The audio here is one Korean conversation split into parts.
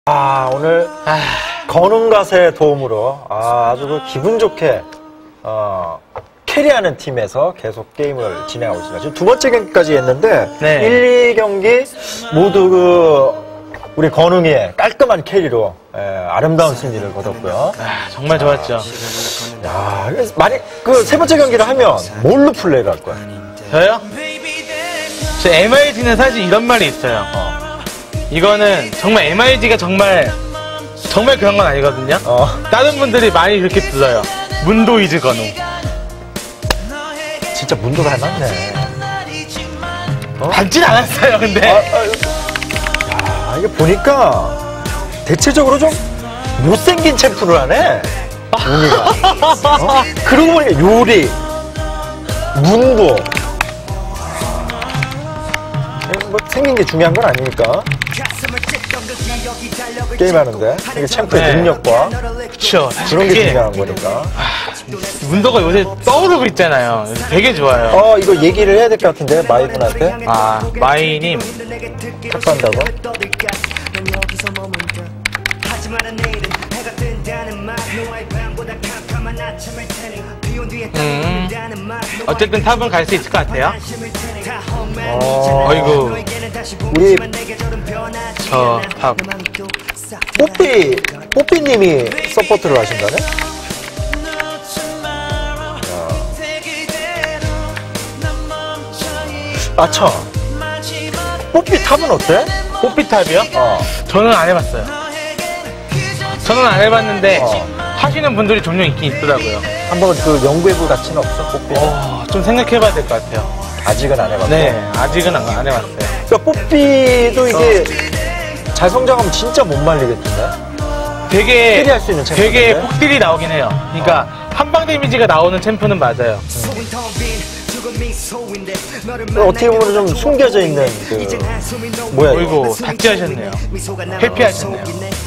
오늘 건웅가세의 도움으로 아주 그 기분 좋게 캐리하는 팀에서 계속 게임을 진행하고 있습니다. 지금 두 번째 경기까지 했는데 네. 1, 2경기 모두 우리 건웅이의 깔끔한 캐리로 아름다운 승리를 거뒀고요. 정말 좋았죠. 야, 만약 그 세 번째 경기를 하면 뭘로 플레이를 할 거야? 저요? 저 MIG는 사실 이런 말이 있어요. 이거는 정말 MIG가 정말 그런 건 아니거든요. 다른 분들이 많이 그렇게 불러요. 문도 이즈 건웅. 진짜 문도 닮았네. 닮진 않았어요, 근데. 이게 보니까 대체적으로 좀 못생긴 챔프를 하네. 문이가. 그러고 보니까 요리, 문도. 뭐 생긴 게 중요한 건 아니니까. 게임하는데 이게 챔프의 능력과 그쵸. 그런 게 중요한 거니까. 문도가 요새 떠오르고 있잖아요. 되게 좋아요. 이거 얘기를 해야 될 것 같은데 마이분한테. 마이님 착한다고? 어쨌든 탑은 갈 수 있을 것 같아요. 어이구. 우리 저 탑. 뽀삐님이 서포트를 하신다네? 참. 뽀삐 탑은 어때? 뽀삐 탑이요? 저는 안 해봤어요. 저는 안 해봤는데 하시는 분들이 종종 있긴 있더라고요. 한번 그 연구해볼 가치는 없어? 뽀삐? 좀 생각해봐야 될 것 같아요. 아직은 안 해봤고. 네, 아직은 안 해봤어요. 그러니까 뽀삐도 이게 잘 성장하면 진짜 못 말리겠던데? 되게 캐리할 수 있는 챔프인데? 되게 폭딜이 나오긴 해요. 그러니까 한방 데미지가 나오는 챔프는 맞아요. 어떻게 보면 좀 숨겨져 있는 뭐야 이거? 어이구, 닥치하셨네요. 회피하셨네요.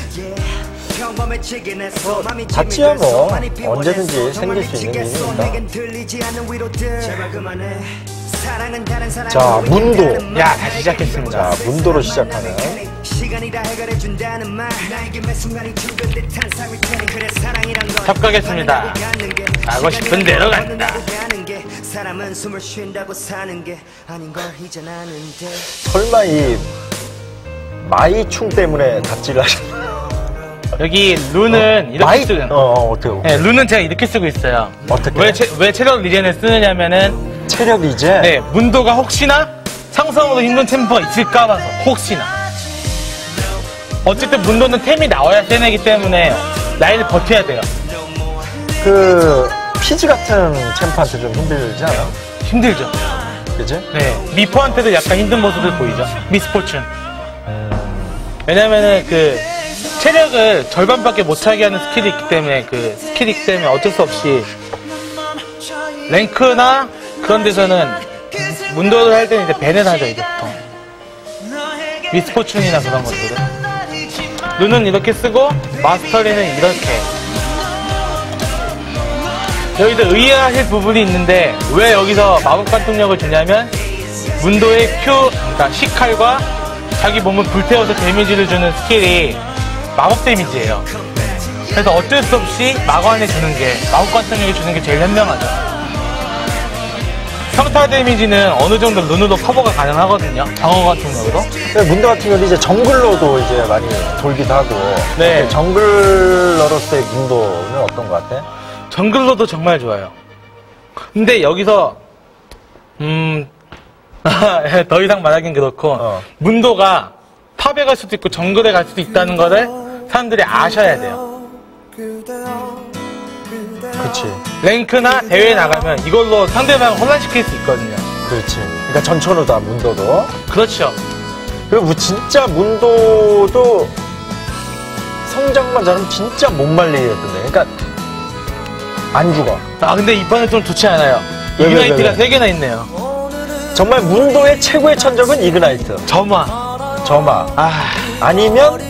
닥치야 뭐 언제든지 생길 수 있는 일이니까. 자, 문도. 야, 다시 시작했습니다. 자, 문도로 시작하는. 탑 가겠습니다. 가고 싶은 대로 간다. 설마 이 마이충 때문에 닥치를 하셨나? 여기 룬은 이렇게 쓰는. 어떻게? 네, 룬은 제가 이렇게 쓰고 있어요. 어떻게? 왜 체력 리젠을 쓰느냐면은 체력 이제. 네, 문도가 혹시나 상성으로 힘든 템포가 있을까 봐서 혹시나. 어쨌든 문도는 템이 나와야 세네기 때문에 라인을 버텨야 돼요. 그 피지 같은 챔프한테 좀 힘들지 않아? 힘들죠. 그지? 네, 미포한테도 약간 힘든 모습을 보이죠. 미스포춘. 왜냐면은 그 체력을 절반밖에 못 차게 하는 스킬이 있기 때문에 어쩔 수 없이 랭크나 그런 데서는 문도를 할 때는 이제 밴을 하죠, 이제 보통. 미스포춘이나 그런 것들은. 룬은 이렇게 쓰고 마스터리는 이렇게. 여기서 의아하실 부분이 있는데 왜 여기서 마법 관통력을 주냐면 문도의 그러니까 시칼과 자기 몸을 불태워서 데미지를 주는 스킬이 마법 데미지예요. 그래서 어쩔 수 없이 마관에 주는 게, 마법 관통력에 주는 게 제일 현명하죠. 평타 데미지는 어느 정도 룬으로 커버가 가능하거든요. 방어 관통력으로. 문도 같은 경우는 이제 정글러도 이제 많이 돌기도 하고. 네. 정글러로서의 문도는 어떤 것 같아? 정글러도 정말 좋아요. 근데 여기서 더 이상 말하긴 그렇고 문도가 탑에 갈 수도 있고 정글에 갈 수도 있다는 거를 사람들이 아셔야 돼요. 그렇지. 랭크나 대회에 나가면 이걸로 상대방을 혼란시킬 수 있거든요. 그렇지. 그러니까 전천후다, 문도도. 그렇죠. 그리고 진짜 문도도 성장만 잘하면 진짜 못 말리겠던데. 그러니까 안 죽어. 근데 이번에 좀 좋지 않아요. 왜? 이그나이트가 3개나 있네요. 정말 문도의 최고의 천적은 이그나이트. 점화. 아니면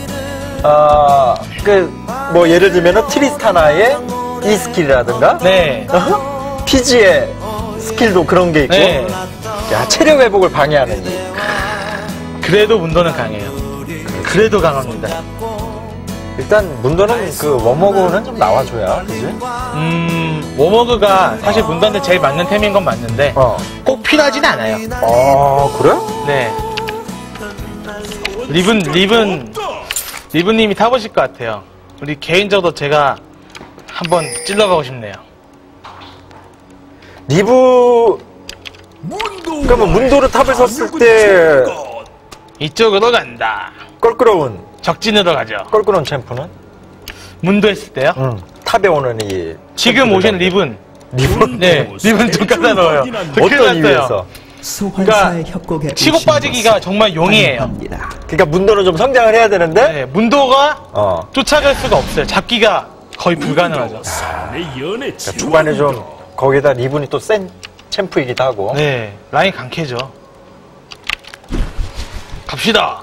뭐 예를 들면은 트리스타나의 이 스킬이라든가. 네. 피지의 스킬도 그런 게 있고. 네. 야, 체력 회복을 방해하는 이. 그래도 문도는 강해요. 그래도 강합니다. 일단 문도는 그 워머그는 좀 나와줘야, 그지? 워머그가 사실 문도한테 제일 맞는 템인 건 맞는데 꼭 필요하진 않아요. 그래? 네. 리븐님이 타보실 것 같아요. 우리 개인적으로 제가 한번 찔러가고 싶네요. 그러면 문도를 탑을 섰을 때 이쪽으로 간다. 껄끄러운 적진으로 가죠. 챔프는? 문도 했을 때요? 탑에 오는 이 지금 오신 리븐. 네, 리븐 좀 까다로워요. 어떤 이유에서? 그러니까 치고 빠지기가 정말 용이해요. 그러니까 문도는 좀 성장을 해야 되는데 네, 문도가 쫓아갈 수가 없어요. 잡기가 거의 불가능하죠. 그러니까 초반에 좀 거기다 리븐이 또 센 챔프이기도 하고. 네, 라인 강캐죠. 갑시다.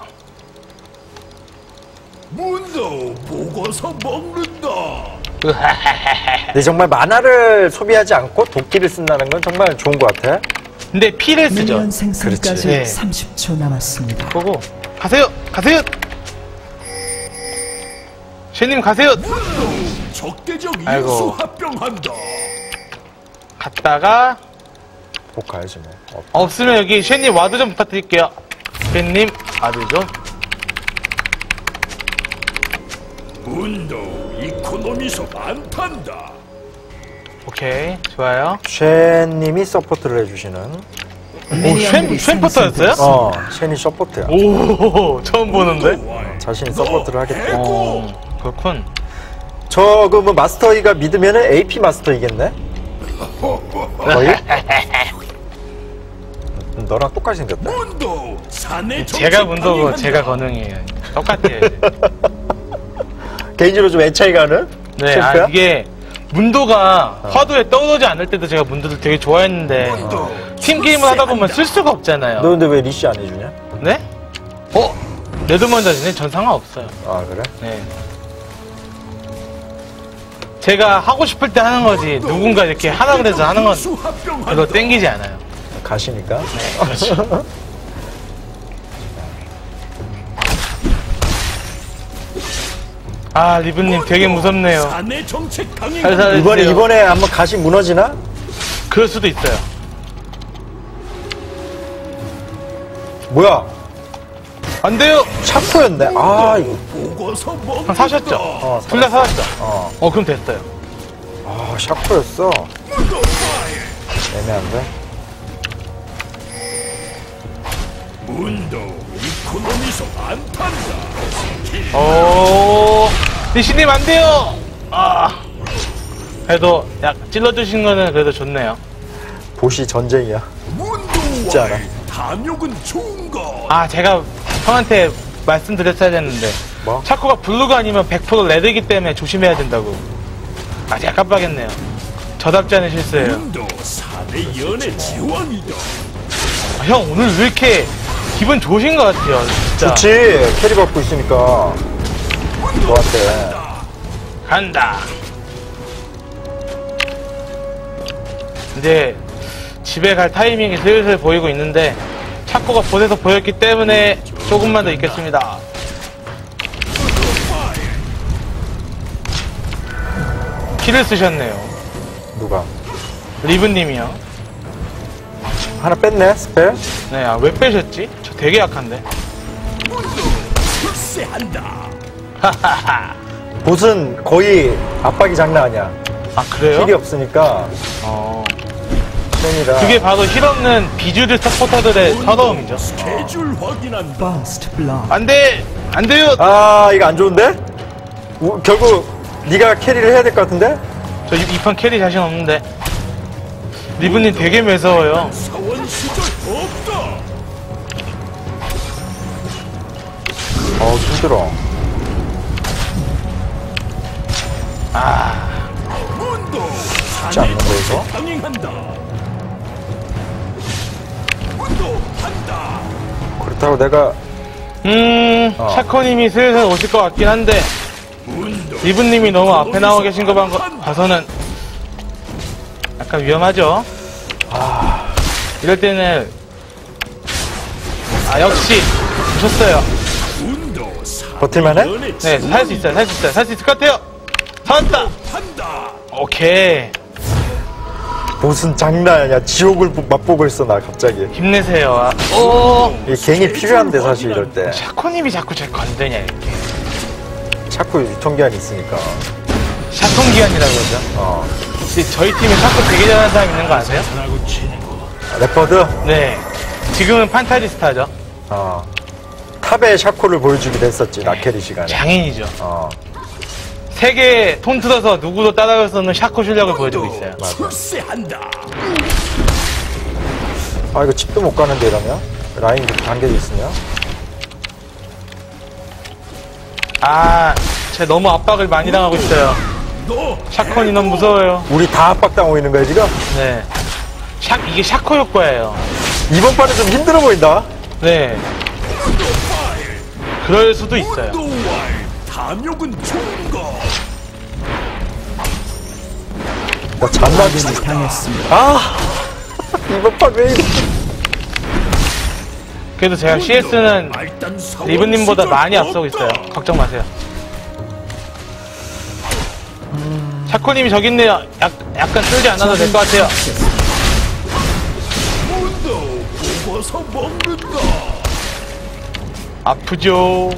문도 보고서 먹는다. 근데 정말 만화를 소비하지 않고 도끼를 쓴다는 건 정말 좋은 것 같아. 근데 피를 쓰죠. 미니언 생성까지 네. 30초 남았습니다. 보고 가세요. 셰님 가세요. 적대적 아이고. 인수 합병한다. 갔다가 꼭 가야지 뭐. 없으면 여기 셰님 와드 좀 부탁드릴게요. 셰님 와드 좀. 문도 이코노미서 안 탄다. 오케이 좋아요. 쉔님이 서포트를 해주시는. 오 쉔포터였어요? 쉔이 서포트야. 오 처음 보는데. 자신이 서포트를 하겠대. 그렇군. 저 그 뭐 마스터이가 믿으면은 AP 마스터이겠네. 거의? 너랑 똑같이 생겼다. 문도 사내 제가 문도고 제가 건능이에요. 똑같아요. 개인적으로 좀 애착이 가는? 네, 챔프야? 이게 문도가 화두에 떠오르지 않을 때도 제가 문도를 되게 좋아했는데 팀 게임을 하다 보면 쓸 수가 없잖아요. 너 근데 왜 리시 안 해주냐? 네? 레드 먼저지네? 전 상관없어요. 아 그래? 네. 제가 하고 싶을 때 하는 거지 누군가 이렇게 하라 그래서 하는 건 별로 땡기지 않아요. 가시니까? 그렇죠. 아 리브님 되게 무섭네요. 사내 정책 강행. 이번에 한번 가시 무너지나? 그럴 수도 있어요. 뭐야? 안 돼요. 샤프였네. 아 이거. 보고서 형 먹는다. 사셨죠? 둘 다 사셨죠? 그럼 됐어요. 아 샤프였어. 애매한데? 문도 이코노미서 안 탄다. 니시님 안 돼요. 그래도 약 찔러주신 거는 그래도 좋네요. 보시 전쟁이야. 쉽지 않아. 탐욕은 좋은 것. 제가 형한테 말씀드렸어야 됐는데 뭐? 차코가 블루가 아니면 100% 레드이기 때문에 조심해야 된다고. 제가 깜빡했네요. 저답지 않은 실수예요. 문도 사내 연애 제왕이다. 형 오늘 왜 이렇게 기분 좋으신 것 같아요. 진짜. 좋지. 캐리 받고 있으니까. 너한테. 간다. 이제 집에 갈 타이밍이 슬슬 보이고 있는데 차코가 보내서 보였기 때문에 조금만 더 있겠습니다. 키를 쓰셨네요. 누가? 리브님이요. 하나 뺐네 스펠. 네, 왜 빼셨지? 저 되게 약한데. 출세한다. 보스는 거의 압박이 장난 아니야. 그래요? 힐이 없으니까. 쉔이라. 그게 바로 힐 없는 비주류 서포터들의 서러움이죠. 스케줄 확인한다. First blood. 안 돼! 안 돼요! 이거 안 좋은데? 결국 네가 캐리를 해야 될 것 같은데? 저 이 판 캐리 자신 없는데. 리브님 되게 매서워요. 사원 시절 없다. 힘들어. 문도 쉽지 않는데 이거? 강행한다. 문도 한다. 그렇다고 내가 샤코님이 슬슬 오실 것 같긴 한데 문도 리브님이 너무 앞에 나와 계신 거 봐서는 약간 위험하죠? 이럴 때는 역시 오셨어요. 문도 버틸만해? 네, 살 수 있어요. 살 수 있어요. 살 수 있을 것 같아요. 살았다. 한다. 오케이. 무슨 장난 아니야. 지옥을 맛보고 있어, 나 갑자기. 힘내세요. 아, 오. 이게 갱이 필요한데, 사실 이럴 때. 샤코님이 자꾸 제 건드냐 이렇게. 자꾸 유통기한이 있으니까. 샤콘기한이라고 그러죠. 혹시 저희 팀에 샤코 되게 잘하는 사람 있는 거 아세요? 레퍼드? 네. 지금은 판타지스타죠. 탑에 샤코를 보여주기도 했었지, 나케리 시간에. 장인이죠. 세계 통틀어서 누구도 따라갈 수 없는 샤코 실력을 보여주고 있어요. 출세한다. 아, 이거 집도 못 가는데, 이러면? 라인 이렇게 당겨져 있으면? 아, 제가 너무 압박을 많이 당하고 있어요. 샤콘이 너무 무서워요. 우리 다 압박당하고 있는 거야, 지금? 네. 이게 샤코 효과예요. 이번 판은 좀 힘들어 보인다. 네. 그럴 수도 있어요. 탐욕은 좋은 거. 나 장난 아군이 당했습니다. 아! 이번 판 왜 이래? 그래도 제가 CS는 리브님보다 많이 앞서고 있어요. 걱정 마세요. 샤코님이 저기 있네요. 약간 쫄지 않아도 될 것 같아요. 문도 보고서 먹는다. 아프죠.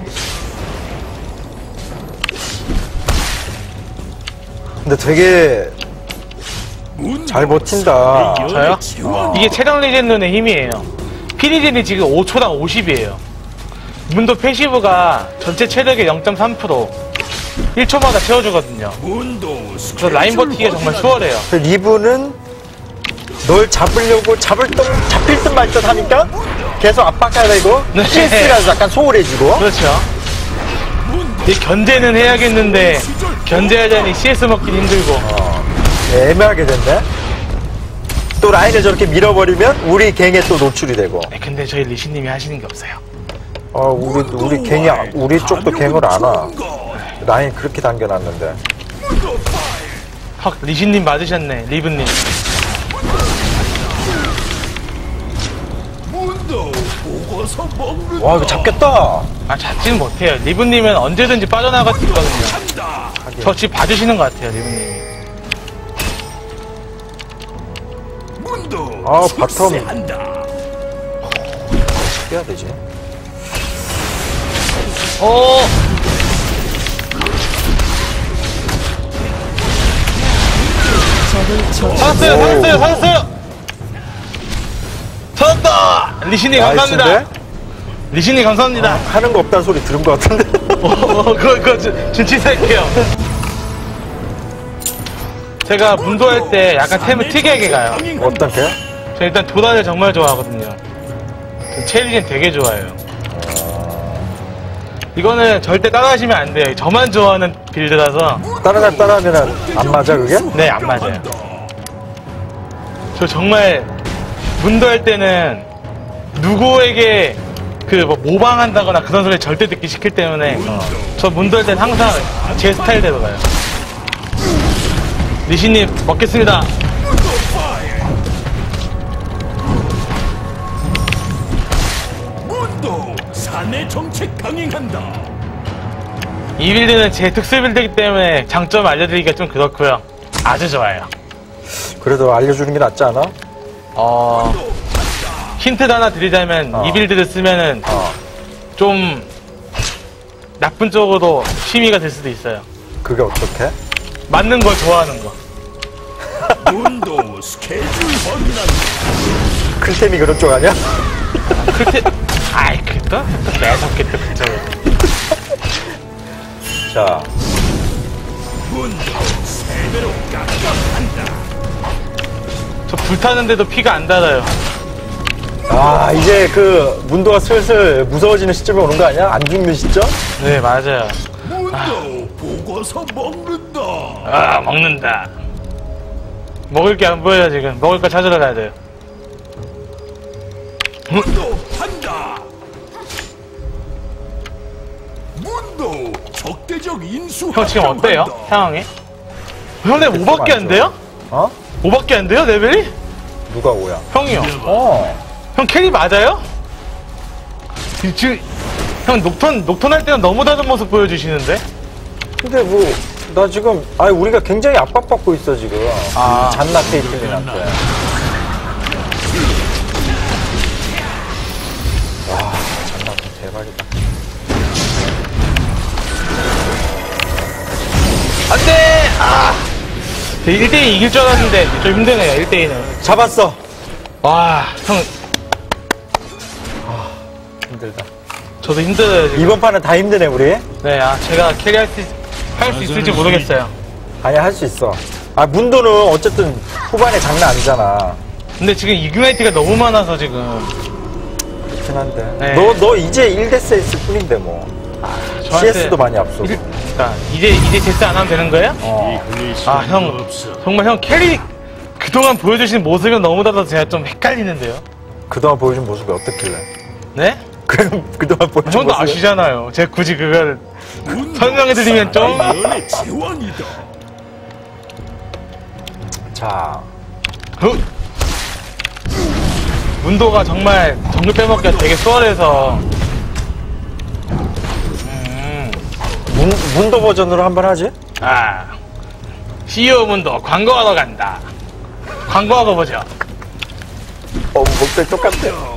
근데 되게 잘 버틴다. 저요? 이게 최강 리젠눈의 힘이에요. 피리젠이 지금 5초당 50이에요. 문도 패시브가 전체 체력의 0.3%, 1초마다 채워주거든요. 그래서 라인 버티기가 정말 수월해요. 리브는 널 잡으려고 잡힐 듯 말 듯 하니까 계속 압박해야 되고 네. CS가 약간 소홀해지고. 그렇죠. 이 견제는 해야겠는데 견제하자니 CS 먹긴 힘들고. 애매하게 됐네. 또 라인을 저렇게 밀어버리면 우리 갱에 또 노출이 되고. 네, 근데 저희 리시님이 하시는 게 없어요. 우리 갱이 우리 쪽도 갱을 안 와. 라인 그렇게 당겨놨는데. 헉, 리시님 맞으셨네. 리브님. 문도 보고서 먹는다. 와, 이거 잡겠다. 잡지는 못해요. 리브님은 언제든지 빠져나갈 수 있거든요. 저 집 봐주시는 것 같아요, 리브님이. 문도 바텀. 출세한다. 어떻게 해야 되지? 살았어요! 찾았다! 리신님 감사합니다. 나이스인데? 리신님 감사합니다. 하는 거 없다는 소리 들은 것 같은데. 그거 준치살게요. 제가 문도할 때 약간 템을 특이하게 가요. 어떻게? 저 일단 도단을 정말 좋아하거든요. 저 체리진 되게 좋아해요. 이거는 절대 따라하시면 안 돼요. 저만 좋아하는 빌드라서. 따라하면 안 맞아, 그게? 네, 안 맞아요. 저 정말 문도할 때는 누구에게 모방한다거나 그런 소리 절대 듣기 싫기 때문에 저 문도할 때는 항상 제 스타일대로 가요. 리시님 먹겠습니다. 문도 사내 정책 강행한다. 이 빌드는 제 특수 빌드이기 때문에 장점 알려드리기가 좀 그렇고요. 아주 좋아요. 그래도 알려주는 게 낫지 않아? 힌트 하나 드리자면 이 빌드를 쓰면은 좀 나쁜 쪽으로 취미가 될 수도 있어요. 그게 어떻게? 맞는 걸 좋아하는 거. 문도 스케줄 확인한다. 클템이 그런 쪽 아니야? 그때 또 매섭게 또 그쪽으로. 자, 문도 세 배로 깎아간다. 저 불타는데도 피가 안 닳아요. 이제 문도가 슬슬 무서워지는 시점이 오는 거 아니야? 안 죽는 시점? 네, 맞아요. 문도 보고서 먹는다. 먹는다. 먹을 게 안 보여요, 지금. 먹을 거 찾으러 가야 돼요. 문도 한다. 문도 적대적 인수. 형 지금 어때요? 상황이? 형 레벨 5밖에 안 돼요? 5밖에 안 돼요, 레벨이? 누가 5야? 형이요. 형 캐리 맞아요? 지금 형 녹턴 할 때는 너무 다른 모습 보여주시는데? 근데 뭐, 나 지금, 아니, 우리가 굉장히 압박받고 있어, 지금. 아. 잔나 케이틀린한테. 와, 잔나 대박이다. 안 돼! 아! 1대2 이길 줄 알았는데 좀 힘드네요, 1대2는. 잡았어! 와, 형, 힘들다. 저도 힘들어요, 지금. 이번 판은 다 힘드네, 우리. 네, 제가 캐리할 수 있을지 모르겠어요. 아니야, 할 수 있어. 아, 문도는 어쨌든 후반에 장난 아니잖아. 근데 지금 이그나이트가 너무 많아서 지금. 그렇긴 한데. 네. 너 이제 1대스 했을 뿐인데, 뭐. CS도 많이 앞서고. 그러니까 이제 제스 안 하면 되는 거예요? 아, 형, 정말 형 캐리 그동안 보여주신 모습이 너무 달라서 제가 좀 헷갈리는데요. 그동안 보여준 모습이 어떻길래? 네? 그동안 보여준 형도 모습이. 아시잖아요. 제가 굳이 그걸 설명해드리면 좀. 연의 제왕이다. 자, 문도가 정말 정글 빼먹기가 되게 수월해서. 문도 버전으로 한번 하지? CEO 문도 광고하러 간다. 광고하고 보죠. 목소리 똑같아.